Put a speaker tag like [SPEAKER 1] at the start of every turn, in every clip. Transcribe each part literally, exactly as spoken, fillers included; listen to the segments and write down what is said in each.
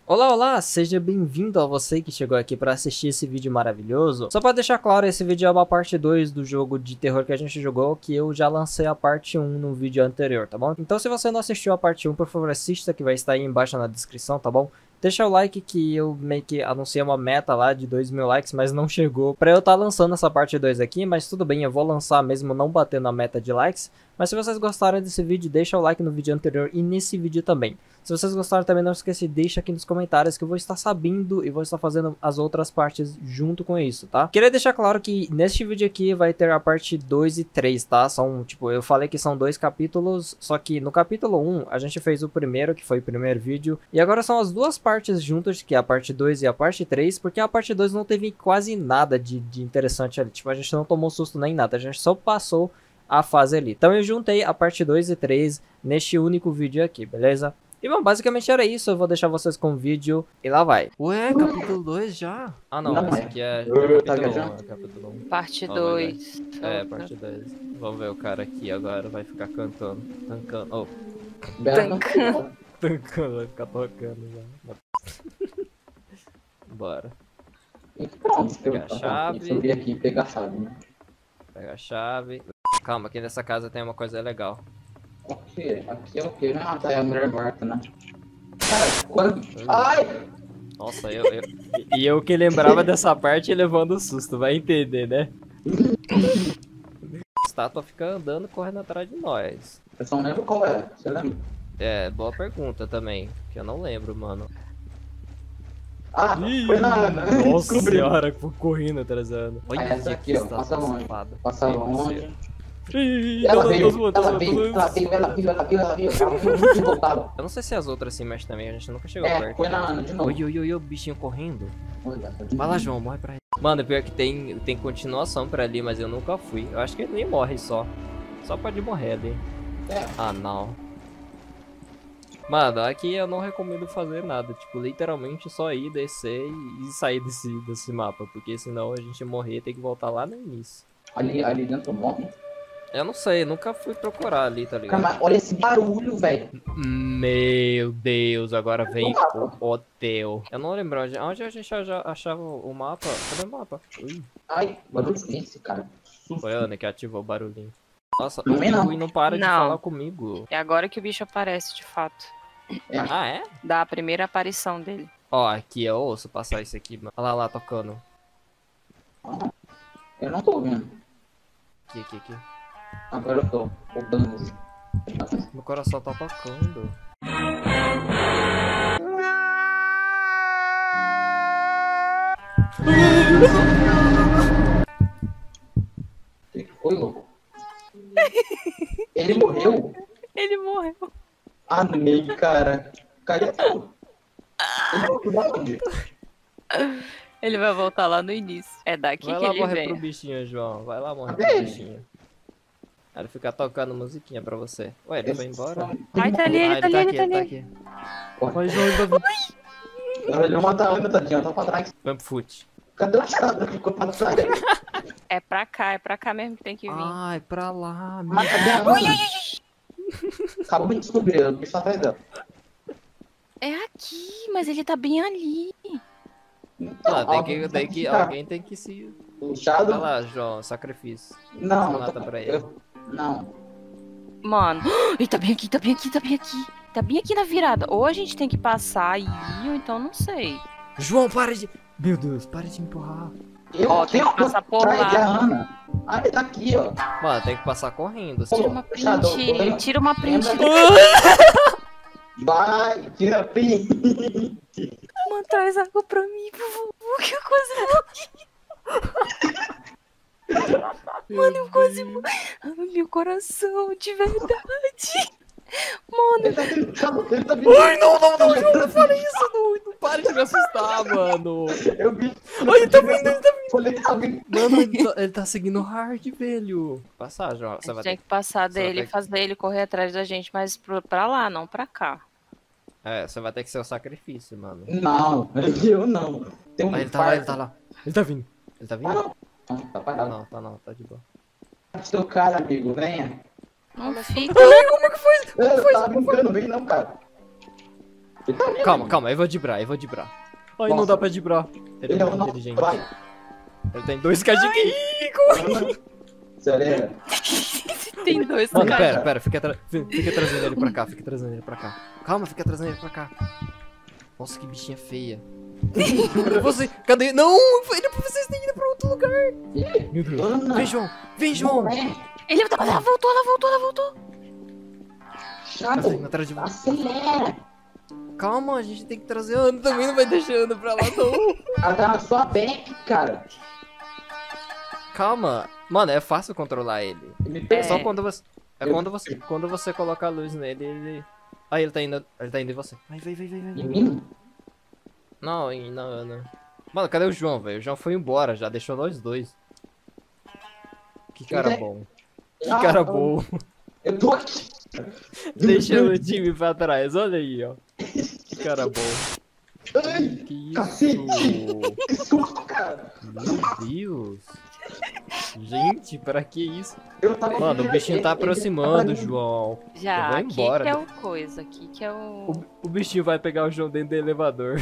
[SPEAKER 1] Olá, olá, seja bem-vindo a você que chegou aqui para assistir esse vídeo maravilhoso. Só para deixar claro, esse vídeo é uma parte dois do jogo de terror que a gente jogou, que eu já lancei a parte um no vídeo anterior, tá bom? Então se você não assistiu a parte um, por favor assista, que vai estar aí embaixo na descrição, tá bom? Deixa o like que eu meio que anunciei uma meta lá de dois mil likes, mas não chegou pra eu estar lançando essa parte dois aqui, mas tudo bem, eu vou lançar mesmo não batendo a meta de likes. Mas se vocês gostaram desse vídeo, deixa o like no vídeo anterior e nesse vídeo também. Se vocês gostaram também, não esqueça, deixa aqui nos comentários que eu vou estar sabendo e vou estar fazendo as outras partes junto com isso, tá? Queria deixar claro que neste vídeo aqui vai ter a parte dois e três, tá? São, tipo, eu falei que são dois capítulos, só que no capítulo um a gente fez o primeiro, que foi o primeiro vídeo, e agora são as duas partes juntas, que é a parte dois e a parte três, porque a parte dois não teve quase nada de, de interessante ali, tipo, a gente não tomou susto nem nada, a gente só passou a fase ali. Então eu juntei a parte dois e três neste único vídeo aqui, beleza? E bom, basicamente era isso, eu vou deixar vocês com o vídeo e lá vai. Ué, capítulo dois já? Ah não,
[SPEAKER 2] Não,
[SPEAKER 1] esse
[SPEAKER 2] é.
[SPEAKER 1] aqui é
[SPEAKER 2] Eu
[SPEAKER 1] capítulo
[SPEAKER 2] tava
[SPEAKER 1] um,
[SPEAKER 2] já.
[SPEAKER 1] é capítulo um.
[SPEAKER 3] Parte
[SPEAKER 1] Oh,
[SPEAKER 3] dois.
[SPEAKER 1] É, parte dois. Vamos ver o cara aqui agora, vai ficar cantando, tancando, oh,
[SPEAKER 3] Tancando.
[SPEAKER 1] tancando, vai ficar tocando já. Bora.
[SPEAKER 2] E pronto, eu
[SPEAKER 1] Pegar a chave.
[SPEAKER 2] subir aqui e pegar a chave, né?
[SPEAKER 1] Pega a chave. Calma, aqui nessa casa tem uma coisa legal.
[SPEAKER 2] Aqui, aqui é o que? Ah, tá, é a mulher morta, né? Cara, quando... Ai!
[SPEAKER 1] Nossa, eu, eu... E eu que lembrava dessa parte levando susto, vai entender, né? A estátua fica andando, correndo atrás de nós.
[SPEAKER 2] Eu só não lembro qual é, você lembra?
[SPEAKER 1] É, boa pergunta também, que eu não lembro, mano.
[SPEAKER 2] Ah, foi na...
[SPEAKER 1] Nossa
[SPEAKER 2] Descobri.
[SPEAKER 1] senhora, correndo atrasando.
[SPEAKER 2] Ah, essa aqui, ó, passa longe. Passa longe.
[SPEAKER 1] Ih,
[SPEAKER 2] Ela
[SPEAKER 1] não,
[SPEAKER 2] veio,
[SPEAKER 1] não, não,
[SPEAKER 2] ela
[SPEAKER 1] não,
[SPEAKER 2] veio,
[SPEAKER 1] não,
[SPEAKER 2] ela veio, ela veio, ela veio, ela veio, ela veio muito voltada.
[SPEAKER 1] Eu não sei se as outras se mexem também, a gente nunca chegou
[SPEAKER 2] É,
[SPEAKER 1] perto.
[SPEAKER 2] foi na Ana de novo.
[SPEAKER 1] Oi, oi, oi, o bichinho correndo.
[SPEAKER 2] Olha,
[SPEAKER 1] Vai lá, João, morre pra ele. Mano, pior que tem, tem continuação pra ali, mas eu nunca fui. Eu acho que ele nem morre só. Só pode morrer ali.
[SPEAKER 2] É.
[SPEAKER 1] Ah, não. Mano, aqui eu não recomendo fazer nada. Tipo, literalmente só ir, descer e sair desse, desse mapa. Porque senão a gente morrer e tem que voltar lá no início.
[SPEAKER 2] Ali, ali dentro morre.
[SPEAKER 1] Eu não sei, nunca fui procurar ali, tá ligado?
[SPEAKER 2] Cara, olha esse barulho, velho.
[SPEAKER 1] Meu Deus, agora vem o hotel. Eu não lembro onde, onde a gente já achava o mapa. Cadê o mapa? Ui,
[SPEAKER 2] Ai, barulho desse, cara. Susto.
[SPEAKER 1] foi a Ana que ativou o barulhinho. Nossa,
[SPEAKER 2] Não
[SPEAKER 1] o
[SPEAKER 2] vem, não.
[SPEAKER 1] Rui não para de
[SPEAKER 3] Não.
[SPEAKER 1] falar comigo.
[SPEAKER 3] É agora que o bicho aparece, de fato.
[SPEAKER 1] Ah, é?
[SPEAKER 3] Da a primeira aparição dele.
[SPEAKER 1] Ó, aqui eu ouço passar isso aqui, mano. Olha lá, lá, tocando.
[SPEAKER 2] Eu não tô ouvindo.
[SPEAKER 1] Aqui, aqui, aqui.
[SPEAKER 2] Agora eu tô voltando música.
[SPEAKER 1] Meu coração tá tocando.
[SPEAKER 2] O que foi, louco? Ele morreu?
[SPEAKER 3] Ele morreu.
[SPEAKER 2] Ah, nem, cara. Cadê tu? Ele morreu da onde?
[SPEAKER 3] Ele vai voltar lá no início. É daqui
[SPEAKER 1] Vai
[SPEAKER 3] que
[SPEAKER 1] lá
[SPEAKER 3] ele
[SPEAKER 1] morrer
[SPEAKER 3] vem.
[SPEAKER 1] pro bichinho, João. Vai lá morrer
[SPEAKER 2] Cadê
[SPEAKER 1] pro
[SPEAKER 2] ele?
[SPEAKER 1] bichinho. Ele fica tocando musiquinha pra você. Ué, ele foi embora?
[SPEAKER 3] Ai, tá ali,
[SPEAKER 1] Ah,
[SPEAKER 3] ele tá ali, ele tá ali.
[SPEAKER 1] aqui. Vai, João, ele vai vir.
[SPEAKER 2] Ele mata a Ana, tadinha, tá pra trás.
[SPEAKER 1] Vamos pro fute.
[SPEAKER 2] Cadê a chave? Ficou pra trás.
[SPEAKER 3] É pra cá, é pra cá mesmo que tem que vir.
[SPEAKER 1] Ai, pra lá, meu.
[SPEAKER 2] Mas cadê a Ana? Acabou de descobrir, o bicho tá atrás dela.
[SPEAKER 3] É aqui, mas ele tá bem ali.
[SPEAKER 1] Ah, tem que, tem que, alguém tem que se...
[SPEAKER 2] Puxado?
[SPEAKER 1] Vai lá, João, sacrifício.
[SPEAKER 2] Não,
[SPEAKER 1] Você mata
[SPEAKER 2] eu tô-
[SPEAKER 1] pra ele.
[SPEAKER 2] eu- Não.
[SPEAKER 3] Mano, ele tá bem aqui, tá bem aqui, tá bem aqui. Tá bem aqui na virada. Ou a gente tem que passar e ir, ou então não sei.
[SPEAKER 1] João, para de... Meu Deus, para de empurrar.
[SPEAKER 2] Eu
[SPEAKER 3] Ó, tem que passar por
[SPEAKER 2] atrás
[SPEAKER 3] lá.
[SPEAKER 2] da Ana. Ah, ele tá aqui, ó.
[SPEAKER 1] Mano, tem que passar correndo.
[SPEAKER 2] Pô,
[SPEAKER 3] Tira uma
[SPEAKER 2] Shadow, tô
[SPEAKER 3] print.
[SPEAKER 2] vendo.
[SPEAKER 3] Tira uma print.
[SPEAKER 2] Vai, tira print.
[SPEAKER 3] Mano, traz água pra mim, por favor, que eu quase morri. Mano, eu quase morri. Ai, meu coração, de verdade. Mano,
[SPEAKER 2] Ele tá vindo, ele tá vindo.
[SPEAKER 1] Ai, não, não, não, João, não fala isso, não, não para de me assustar, mano.
[SPEAKER 2] Eu vi.
[SPEAKER 1] Ai, ele tá vindo, ele tá vindo.
[SPEAKER 2] Falei que tá vindo.
[SPEAKER 1] Mano, ele tá, ele tá seguindo o hard, velho. Passar, João,
[SPEAKER 3] a
[SPEAKER 1] você
[SPEAKER 3] gente
[SPEAKER 1] vai
[SPEAKER 3] tem
[SPEAKER 1] ter
[SPEAKER 3] que passar
[SPEAKER 1] você vai
[SPEAKER 3] dele
[SPEAKER 1] ter
[SPEAKER 3] e
[SPEAKER 1] que-
[SPEAKER 3] fazer ele correr atrás da gente, mas pro- pra lá, não pra cá.
[SPEAKER 1] É, você vai ter que ser o sacrifício, mano.
[SPEAKER 2] Não, eu não. Tem um
[SPEAKER 1] Ah, ele tá lá, ele tá lá. Ele tá vindo. Ele tá
[SPEAKER 2] Ah,
[SPEAKER 1] vindo?
[SPEAKER 2] não. Não, tá
[SPEAKER 1] Tá
[SPEAKER 2] parado.
[SPEAKER 1] não, tá não, tá de boa.
[SPEAKER 2] Seu cara, amigo, venha.
[SPEAKER 3] Não fica.
[SPEAKER 1] Ai, como é que foi?
[SPEAKER 2] Eu tava brincando, vem não, cara.
[SPEAKER 1] Calma, calma, eu vou dibrar, eu vou dibrar. Ai, não
[SPEAKER 2] Nossa.
[SPEAKER 1] dá pra dibrar. Ele é
[SPEAKER 2] Ele é o
[SPEAKER 1] muito
[SPEAKER 2] nosso
[SPEAKER 1] inteligente.
[SPEAKER 2] pai.
[SPEAKER 1] Ele tem dois K de Q I, corre!
[SPEAKER 2] Sério?
[SPEAKER 3] Tem dois
[SPEAKER 1] Mano,
[SPEAKER 3] caras.
[SPEAKER 1] pera, pera, fica, tra... fica trazendo ele pra cá, fica trazendo ele pra cá. Calma, fica trazendo ele pra cá. Nossa, que bichinha feia. Cadê você? Cadê? Não, foi ele pra vocês terem ido pra outro lugar. Meu Deus.
[SPEAKER 2] Ana.
[SPEAKER 1] Vem, João, vem, João.
[SPEAKER 3] Ele ela voltou, ela voltou, ela voltou.
[SPEAKER 1] Tá
[SPEAKER 2] Chato,
[SPEAKER 1] saindo atrás de você.
[SPEAKER 2] acelera.
[SPEAKER 1] Calma, a gente tem que trazer a Ana também, não vai deixando pra lá, não.
[SPEAKER 2] Ela tá na sua back, cara.
[SPEAKER 1] Calma. Mano, é fácil controlar ele.
[SPEAKER 2] Me
[SPEAKER 1] É
[SPEAKER 2] pega.
[SPEAKER 1] só quando você. É
[SPEAKER 2] Eu-
[SPEAKER 1] quando você. Quando você coloca a luz nele, ele. Aí ele tá indo. Ele tá indo em você. Vai, vai, vai, vai, vai.
[SPEAKER 2] Em mim?
[SPEAKER 1] Não, em- na Ana. Mano, cadê o João, velho? O João foi embora, já deixou nós dois. Que cara
[SPEAKER 2] Ele é-
[SPEAKER 1] bom. Que
[SPEAKER 2] Ah,
[SPEAKER 1] cara
[SPEAKER 2] eu-
[SPEAKER 1] bom.
[SPEAKER 2] Eu tô aqui.
[SPEAKER 1] Deixando o time pra trás, olha aí, ó. Que cara bom.
[SPEAKER 2] Ai,
[SPEAKER 1] Que isso?
[SPEAKER 2] cacete. que susto, cara.
[SPEAKER 1] Meu Deus. Gente, pra que isso?
[SPEAKER 2] Eu tava
[SPEAKER 1] Mano, o bichinho tá
[SPEAKER 2] Ele- ele
[SPEAKER 1] aproximando,
[SPEAKER 2] tava-
[SPEAKER 1] João. Eu
[SPEAKER 3] Já,
[SPEAKER 1] vou
[SPEAKER 3] aqui
[SPEAKER 1] embora.
[SPEAKER 3] que é o coisa, aqui que é o...
[SPEAKER 1] O, o bichinho vai pegar o João dentro do elevador.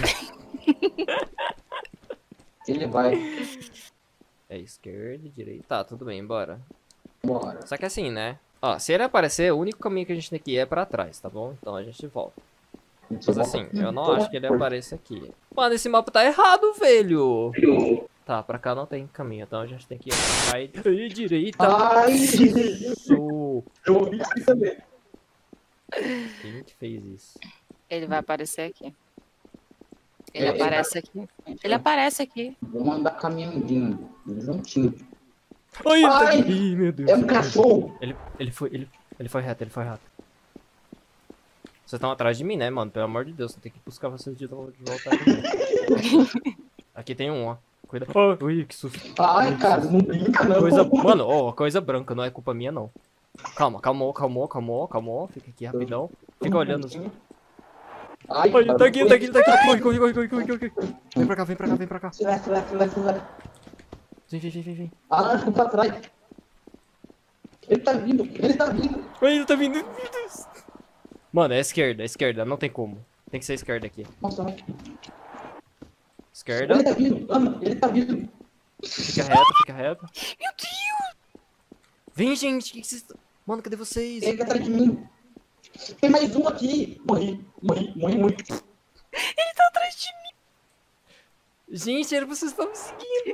[SPEAKER 2] Ele vai.
[SPEAKER 1] É esquerda, direita. Tá, tudo bem, bora.
[SPEAKER 2] Bora.
[SPEAKER 1] Só que assim, né? Ó, se ele aparecer, o único caminho que a gente tem que ir é pra trás, tá bom? Então a gente volta. Mas assim, eu não acho que ele apareça aqui. Mano, esse mapa tá errado, velho! Tá, pra cá não tem caminho, então a gente tem que ir pra cá e e direita.
[SPEAKER 2] Ai,
[SPEAKER 1] Isso!
[SPEAKER 2] eu ouvi isso também.
[SPEAKER 1] Quem que fez isso?
[SPEAKER 3] Ele vai aparecer aqui. Ele
[SPEAKER 2] É,
[SPEAKER 3] aparece aqui. Ele aparece aqui.
[SPEAKER 2] Vou mandar caminhãozinho, juntinho.
[SPEAKER 1] Ai, ele tá
[SPEAKER 2] Ai,
[SPEAKER 1] aqui! Ih, meu Deus.
[SPEAKER 2] É um cachorro.
[SPEAKER 1] Ele, ele foi, ele, ele foi reto, ele foi reto. Vocês estão atrás de mim, né, mano? Pelo amor de Deus, eu tenho que buscar vocês de volta. De volta aqui. Aqui tem um, ó. Cuida. Oh, ui, que susto.
[SPEAKER 2] Ai, cara, não brinca não.
[SPEAKER 1] Coisa, mano, ó, coisa branca, não é culpa minha, não. Calma, calma, calma, calma, calma. Fica aqui rapidão. Fica olhando.
[SPEAKER 2] Ai,
[SPEAKER 1] Olha,
[SPEAKER 2] cara,
[SPEAKER 1] tá aqui,
[SPEAKER 2] não
[SPEAKER 1] tá aqui, tá aqui. Corre, corre, corre, corre, corre, corre, corre. Vem pra cá, vem pra cá, vem pra cá.
[SPEAKER 2] Acelera, acelera, acelera, acelera.
[SPEAKER 1] Vem, vem, vem, vem, vem.
[SPEAKER 2] Ah, pra trás. Ele tá vindo, ele tá vindo.
[SPEAKER 1] Ai, ele tá vindo. Meu Deus. Mano, é esquerda, é esquerda, não tem como. Tem que ser esquerda aqui.
[SPEAKER 2] Nossa,
[SPEAKER 1] Esquerda.
[SPEAKER 2] ele tá vindo, Ana, ele tá vindo.
[SPEAKER 1] Fica reto, fica reto.
[SPEAKER 3] Meu Deus!
[SPEAKER 1] Vem, gente, que que vocês... Mano, cadê vocês?
[SPEAKER 2] Ele tá atrás de mim. Tem mais um aqui. Morri, morri, morri, morri.
[SPEAKER 3] Ele tá atrás de mim!
[SPEAKER 1] Gente, era pra vocês estar me seguindo.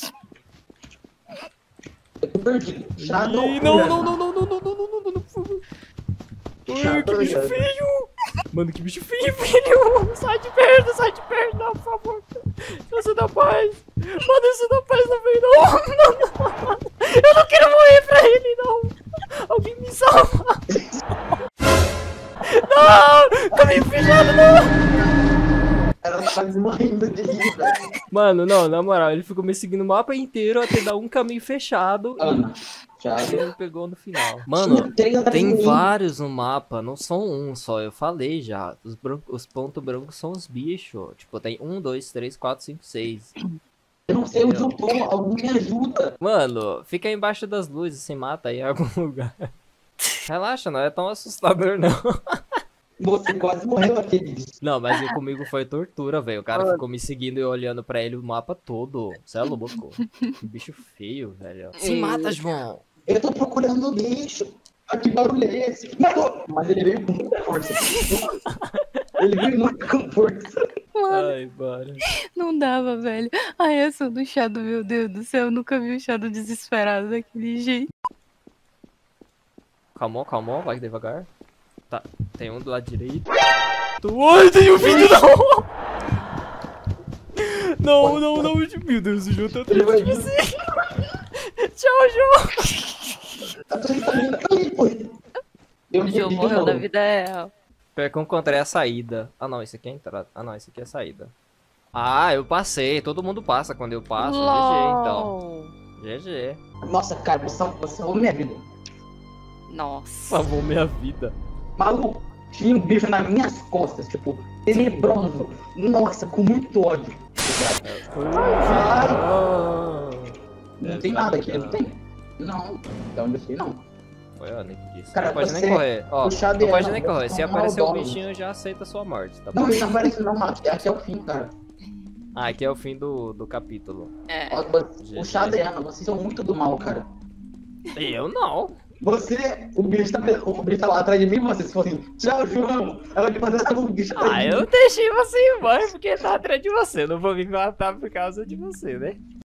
[SPEAKER 2] Eu tô perdido. Chato.
[SPEAKER 1] Ih, não, não, não, não, não, não, não, não, não, não, não, por favor. Ai, que bicho feio. Mano, que bicho feio, filho. Sai de perto, sai de perto, não, por favor. Isso dá paz. Mano, isso dá paz não vem, não. Não, não, não. Eu não quero morrer pra ele, não. Alguém me salva. Não, caminho fechado, não.
[SPEAKER 2] Ela tá morrendo de rir, velho.
[SPEAKER 1] Mano, não, na moral, ele ficou me seguindo o mapa inteiro até dar um caminho fechado.
[SPEAKER 2] Ana, já.
[SPEAKER 1] E ele me pegou no final. Mano,
[SPEAKER 2] Tem atrás de
[SPEAKER 1] tem
[SPEAKER 2] mim.
[SPEAKER 1] vários no mapa, não são um só, eu falei já. Os, bran- os pontos brancos são os bichos. Tipo, tem um, dois, três, quatro, cinco, seis.
[SPEAKER 2] Eu não sei onde eu tô, alguém me ajuda.
[SPEAKER 1] Mano, fica embaixo das luzes, se mata aí em algum lugar. Relaxa, não é tão assustador não.
[SPEAKER 2] Você quase morreu aquele.
[SPEAKER 1] Não, mas eu- comigo foi tortura, velho. O cara ficou me seguindo e olhando pra ele o mapa todo. Você é louco. Que bicho feio, velho. Se mata, João.
[SPEAKER 2] Eu tô procurando o lixo. Ah, que barulho é esse? Matou! Mas ele veio com muita força. Ele veio muito com força.
[SPEAKER 3] Mano,
[SPEAKER 1] Ai, bora.
[SPEAKER 3] não dava, velho. A reação do Shadow, meu Deus do céu. Eu nunca vi o Shadow desesperado daquele jeito.
[SPEAKER 1] Calmou, calmou, vai devagar. Tá, tem um do lado direito. Ai, tem um vídeo não! Não, não, não, meu Deus, o João tá
[SPEAKER 2] Ele
[SPEAKER 1] atrás
[SPEAKER 2] vai
[SPEAKER 1] de
[SPEAKER 2] vir.
[SPEAKER 1] você. Tchau, João.
[SPEAKER 2] Tá tudo saindo. Ai, foi. Eu
[SPEAKER 3] O
[SPEAKER 2] vi
[SPEAKER 3] João
[SPEAKER 2] de
[SPEAKER 3] morreu
[SPEAKER 2] novo.
[SPEAKER 3] na vida real.
[SPEAKER 1] Pior que eu encontrei a saída. Ah, não, esse aqui é a entrada. Ah, não, esse aqui é a saída. Ah, eu passei. Todo mundo passa quando eu passo. G G, então. G G.
[SPEAKER 2] Nossa, cara, você salvou, você salvou minha vida.
[SPEAKER 3] Nossa.
[SPEAKER 1] Salvou minha vida.
[SPEAKER 2] Maluco, tinha um bicho nas minhas costas, tipo, tenebroso. Nossa, com muito ódio. Ai,
[SPEAKER 1] Ah,
[SPEAKER 2] não tem nada aqui, não tem? Não, então onde eu sei não.
[SPEAKER 1] Foi eu, nem que disse.
[SPEAKER 2] Cara,
[SPEAKER 1] não pode
[SPEAKER 2] você
[SPEAKER 1] nem correr. Ó,
[SPEAKER 2] puxar
[SPEAKER 1] não pode
[SPEAKER 2] dela,
[SPEAKER 1] nem
[SPEAKER 2] você
[SPEAKER 1] correr. Se
[SPEAKER 2] tá
[SPEAKER 1] aparecer o
[SPEAKER 2] maldoso.
[SPEAKER 1] bichinho, já aceita a sua morte, tá
[SPEAKER 2] Não,
[SPEAKER 1] bom?
[SPEAKER 2] ele não aparece não, aqui, aqui é o fim, cara.
[SPEAKER 1] Ah, aqui é o fim do, do capítulo.
[SPEAKER 3] É.
[SPEAKER 2] Ó, puxar dela, vocês são muito do mal, cara.
[SPEAKER 1] Eu não.
[SPEAKER 2] Você, o bicho tá, o bicho tá lá atrás de mim, vocês falam assim, tchau, João. Ela me fazer o bicho atrás
[SPEAKER 1] Ah,
[SPEAKER 2] de
[SPEAKER 1] eu
[SPEAKER 2] mim.
[SPEAKER 1] deixei você ir embora porque tá atrás de você. Eu não vou me matar por causa de você, né?